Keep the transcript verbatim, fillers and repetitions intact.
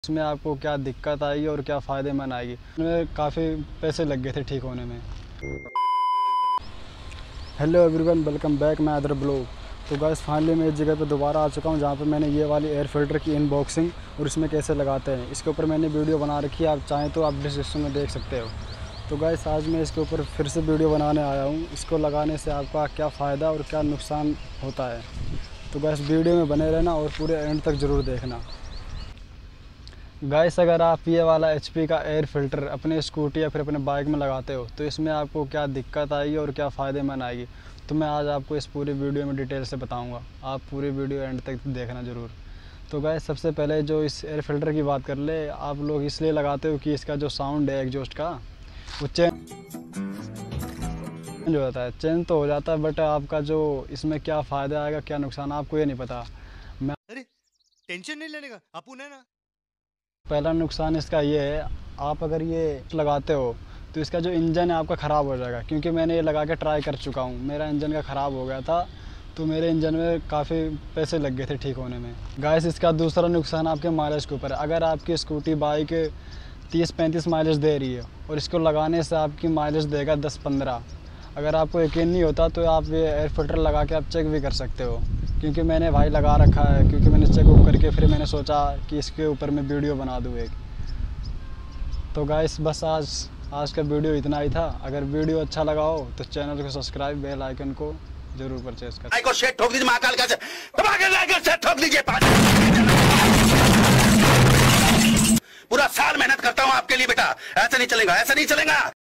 इसमें आपको क्या दिक्कत आएगी और क्या फ़ायदेमंद आएगी। इसमें काफ़ी पैसे लग गए थे ठीक होने में। Hello everyone, welcome back my other blog. तो गाइस फाइनली मैं इस जगह पे दोबारा आ चुका हूँ जहाँ पे मैंने ये वाली एयर फिल्टर की अनबॉक्सिंग और इसमें कैसे लगाते हैं इसके ऊपर मैंने वीडियो बना रखी है। आप चाहें तो आप डिस्क्रिप्शन में देख सकते हो। तो गाइस आज मैं इसके ऊपर फिर से वीडियो बनाने आया हूँ। इसको लगाने से आपका क्या फ़ायदा और क्या नुकसान होता है। तो गाइस वीडियो में बने रहना और पूरे एंड तक ज़रूर देखना। गाइस अगर आप ये वाला एच पी का एयर फ़िल्टर अपने स्कूटी या फिर अपने बाइक में लगाते हो तो इसमें आपको क्या दिक्कत आएगी और क्या फ़ायदेमंद आएगी, तो मैं आज आपको इस पूरी वीडियो में डिटेल से बताऊंगा। आप पूरी वीडियो एंड तक देखना ज़रूर। तो गाइस सबसे पहले जो इस एयर फ़िल्टर की बात कर ले, आप लोग इसलिए लगाते हो कि इसका जो साउंड है एग्जॉस्ट का वो चेंज हो जाता है। चेंज तो हो जाता है बट आपका जो इसमें क्या फ़ायदा आएगा क्या नुकसान आपको ये नहीं पता। मैं अरे टेंशन नहीं लेने का, अपुन है ना। पहला नुकसान इसका ये है, आप अगर ये लगाते हो तो इसका जो इंजन है आपका ख़राब हो जाएगा। क्योंकि मैंने ये लगा के ट्राई कर चुका हूँ, मेरा इंजन का ख़राब हो गया था तो मेरे इंजन में काफ़ी पैसे लग गए थे ठीक होने में। गाइस इसका दूसरा नुकसान आपके माइलेज के ऊपर है। अगर आपकी स्कूटी बाइक तीस पैंतीस माइलेज दे रही है और इसको लगाने से आपकी माइलेज देगा दस पंद्रह, अगर आपको यकीन नहीं होता तो आप ये एयर फिल्टर लगा के आप चेक भी कर सकते हो। क्योंकि मैंने भाई लगा रखा है, क्योंकि मैंने चेक अप करके फिर मैंने सोचा कि इसके ऊपर मैं वीडियो बना दूँ एक। तो गाइस बस आज आज का वीडियो इतना ही था। अगर वीडियो अच्छा लगा हो तो चैनल को सब्सक्राइब, बेल आइकन को जरूर परचेज कर। को शेट ठोक दीजिए, महाकाल का दबा के शेट ठोक दीजिए। पूरा साल मेहनत करता हूँ आपके लिए बेटा, ऐसा नहीं चलेगा, ऐसा नहीं चलेगा।